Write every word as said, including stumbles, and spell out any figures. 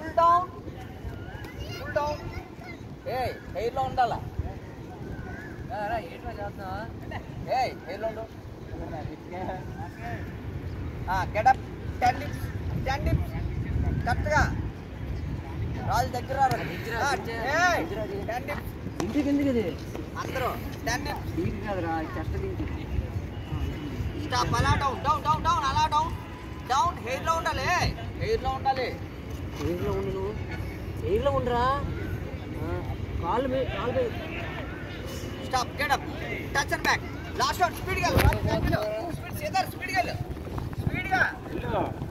pull down pull down ఏ air లో ఉండాలా ఏంటో చేస్తున్నా ఏ హెయిర్ లో ఉండు get up ten dips ten dips కరెక్ట్గా రాజు దగ్గర టెన్ డిప్స్ ఇంటికి ఎందుకు ఇది అందరూ టెన్ డిప్స్ ఇంటికి కాదురా చెత్త ఇంటికి స్టాప్ అలా డౌన్ డౌన్ డౌన్ డౌన్ అలా డౌన్ డౌన్ హెయిర్ లో ఉండాలి హెయిర్ లో ఉండాలి ఎయిర్లో ఉండు నువ్వు ఎయిర్లో ఉండరా కాళ్ళు మీద కాళ్ళు మీద stop get up touch and back last one speed గా స్పీడ్ గా స్పీడ్ గా స్పీడ్ గా